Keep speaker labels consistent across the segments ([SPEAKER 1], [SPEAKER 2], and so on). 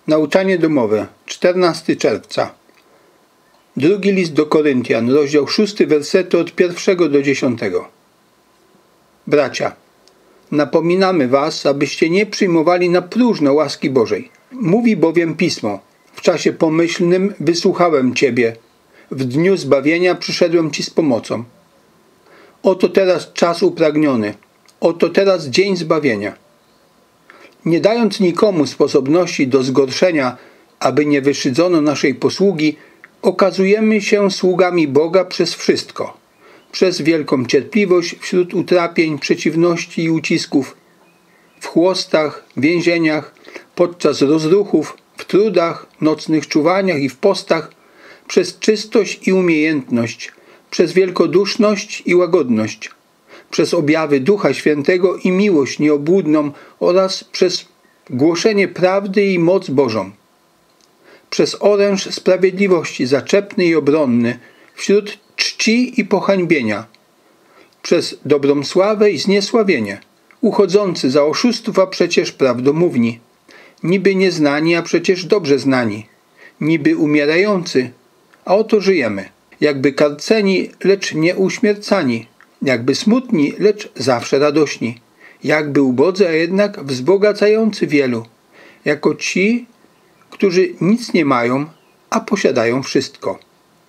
[SPEAKER 1] Nauczanie domowe, 14 czerwca. Drugi list do Koryntian, rozdział 6, wersety od 1 do 10. Bracia, napominamy was, abyście nie przyjmowali na próżno łaski Bożej. Mówi bowiem Pismo: w czasie pomyślnym wysłuchałem Ciebie, w dniu zbawienia przyszedłem Ci z pomocą. Oto teraz czas upragniony, oto teraz dzień zbawienia. Nie dając nikomu sposobności do zgorszenia, aby nie wyszydzono naszej posługi, okazujemy się sługami Boga przez wszystko, przez wielką cierpliwość wśród utrapień, przeciwności i ucisków, w chłostach, więzieniach, podczas rozruchów, w trudach, nocnych czuwaniach i w postach, przez czystość i umiejętność, przez wielkoduszność i łagodność, przez objawy Ducha Świętego i miłość nieobłudną oraz przez głoszenie prawdy i moc Bożą, przez oręż sprawiedliwości zaczepny i obronny wśród czci i pohańbienia, przez dobrą sławę i zniesławienie, uchodzący za oszustów, a przecież prawdomówni, niby nieznani, a przecież dobrze znani, niby umierający, a oto żyjemy, jakby karceni, lecz nie uśmiercani, jakby smutni, lecz zawsze radośni, jakby ubodzy, a jednak wzbogacający wielu, jako ci, którzy nic nie mają, a posiadają wszystko.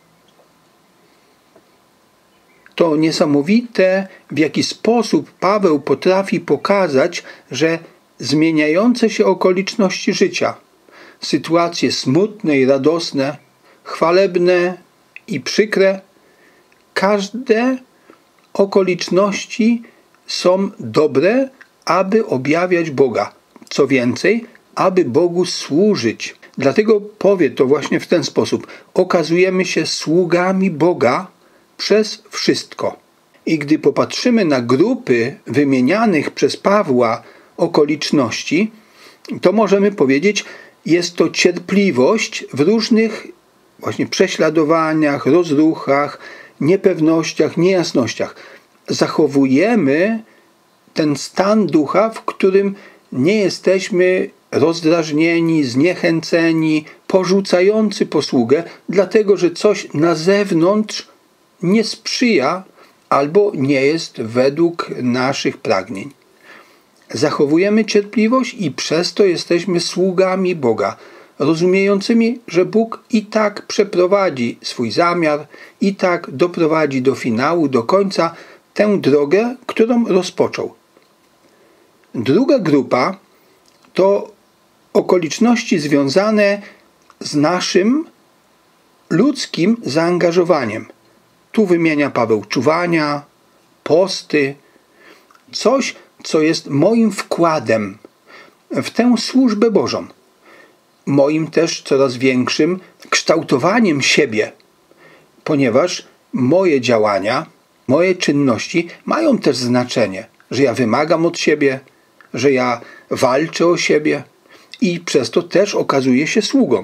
[SPEAKER 1] To niesamowite, w jaki sposób Paweł potrafi pokazać, że zmieniające się okoliczności życia, sytuacje smutne i radosne, chwalebne i przykre, każde okoliczności są dobre, aby objawiać Boga. Co więcej, aby Bogu służyć. Dlatego powie to właśnie w ten sposób. Okazujemy się sługami Boga przez wszystko. I gdy popatrzymy na grupy wymienianych przez Pawła okoliczności, to możemy powiedzieć, jest to cierpliwość w różnych właśnie prześladowaniach, rozruchach, niepewnościach, niejasnościach. Zachowujemy ten stan ducha, w którym nie jesteśmy rozdrażnieni, zniechęceni, porzucający posługę, dlatego że coś na zewnątrz nie sprzyja albo nie jest według naszych pragnień. Zachowujemy cierpliwość i przez to jesteśmy sługami Boga, rozumiejącymi, że Bóg i tak przeprowadzi swój zamiar, i tak doprowadzi do finału, do końca tę drogę, którą rozpoczął. Druga grupa to okoliczności związane z naszym ludzkim zaangażowaniem. Tu wymienia Paweł czuwania, posty, coś, co jest moim wkładem w tę służbę Bożą. Moim też coraz większym kształtowaniem siebie, ponieważ moje działania, moje czynności mają też znaczenie, że ja wymagam od siebie, że ja walczę o siebie i przez to też okazuję się sługą.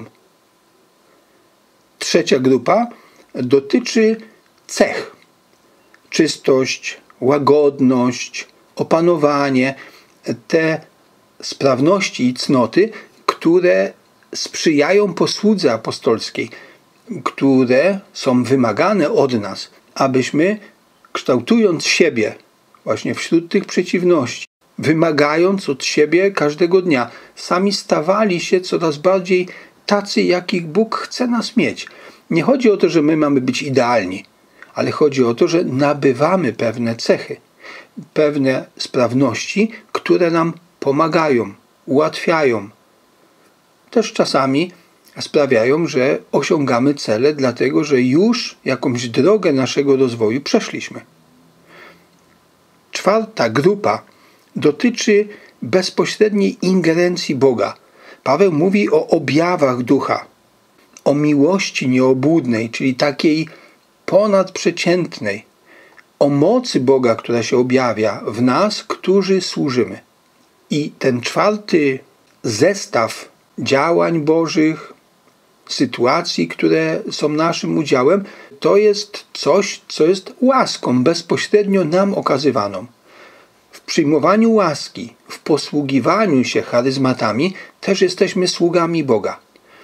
[SPEAKER 1] Trzecia grupa dotyczy cech. Czystość, łagodność, opanowanie, te sprawności i cnoty, które sprzyjają posłudze apostolskiej, które są wymagane od nas, abyśmy kształtując siebie właśnie wśród tych przeciwności, wymagając od siebie każdego dnia, sami stawali się coraz bardziej tacy, jakich Bóg chce nas mieć. Nie chodzi o to, że my mamy być idealni, ale chodzi o to, że nabywamy pewne cechy, pewne sprawności, które nam pomagają, ułatwiają. Też czasami sprawiają, że osiągamy cele, dlatego że już jakąś drogę naszego rozwoju przeszliśmy. Czwarta grupa dotyczy bezpośredniej ingerencji Boga. Paweł mówi o objawach ducha, o miłości nieobłudnej, czyli takiej ponadprzeciętnej, o mocy Boga, która się objawia w nas, którzy służymy. I ten czwarty zestaw działań Bożych, sytuacji, które są naszym udziałem, to jest coś, co jest łaską bezpośrednio nam okazywaną. W przyjmowaniu łaski, w posługiwaniu się charyzmatami też jesteśmy sługami Boga.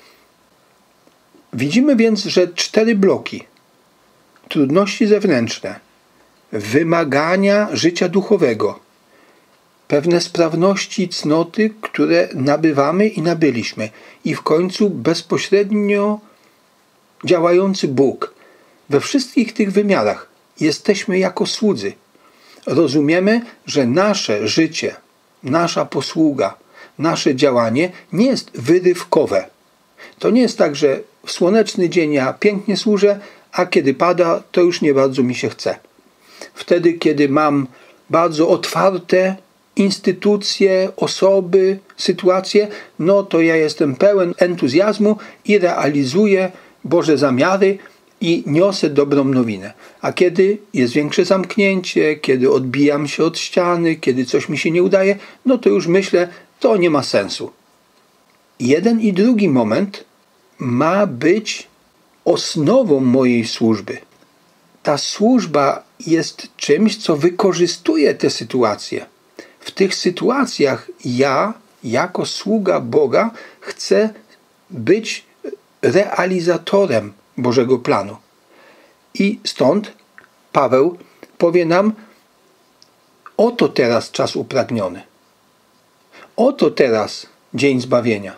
[SPEAKER 1] Widzimy więc, że 4 bloki: trudności zewnętrzne, wymagania życia duchowego, pewne sprawności i cnoty, które nabywamy i nabyliśmy, i w końcu bezpośrednio działający Bóg. We wszystkich tych wymiarach jesteśmy jako słudzy. Rozumiemy, że nasze życie, nasza posługa, nasze działanie nie jest wyrywkowe. To nie jest tak, że w słoneczny dzień ja pięknie służę, a kiedy pada, to już nie bardzo mi się chce. Wtedy, kiedy mam bardzo otwarte instytucje, osoby, sytuacje, no to ja jestem pełen entuzjazmu i realizuję Boże zamiary i niosę dobrą nowinę. A kiedy jest większe zamknięcie, kiedy odbijam się od ściany, kiedy coś mi się nie udaje, no to już myślę, to nie ma sensu. Jeden i drugi moment ma być osnową mojej służby. Ta służba jest czymś, co wykorzystuje te sytuacje. W tych sytuacjach ja, jako sługa Boga, chcę być realizatorem Bożego planu. I stąd Paweł powie nam: oto teraz czas upragniony. Oto teraz dzień zbawienia.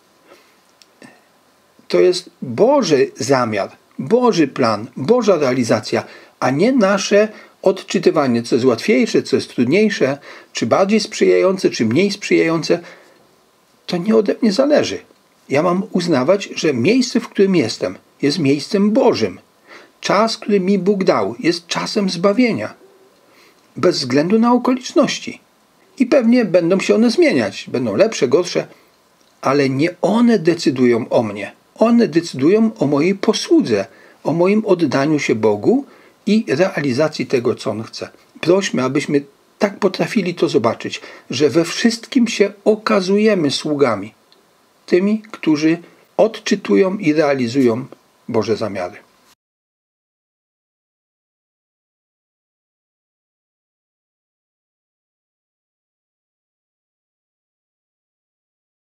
[SPEAKER 1] To jest Boży zamiar, Boży plan, Boża realizacja, a nie nasze odczytywanie, co jest łatwiejsze, co jest trudniejsze, czy bardziej sprzyjające, czy mniej sprzyjające. To nie ode mnie zależy. Ja mam uznawać, że miejsce, w którym jestem, jest miejscem Bożym. Czas, który mi Bóg dał, jest czasem zbawienia. Bez względu na okoliczności. I pewnie będą się one zmieniać. Będą lepsze, gorsze, ale nie one decydują o mnie. One decydują o mojej posłudze, o moim oddaniu się Bogu i realizacji tego, co On chce. Prośmy, abyśmy tak potrafili to zobaczyć, że we wszystkim się okazujemy sługami. Tymi, którzy odczytują i realizują Boże zamiary.